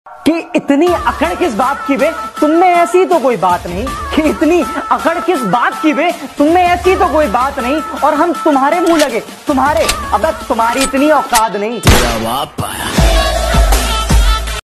कि इतनी अकड़ किस बात की बे, तुमने ऐसी तो कोई बात नहीं। कि इतनी अकड़ किस बात की बे, तुमने ऐसी तो कोई बात नहीं। और हम तुम्हारे मुंह लगे, तुम्हारे, अब तुम्हारी इतनी औकात नहीं। जवाब पाया।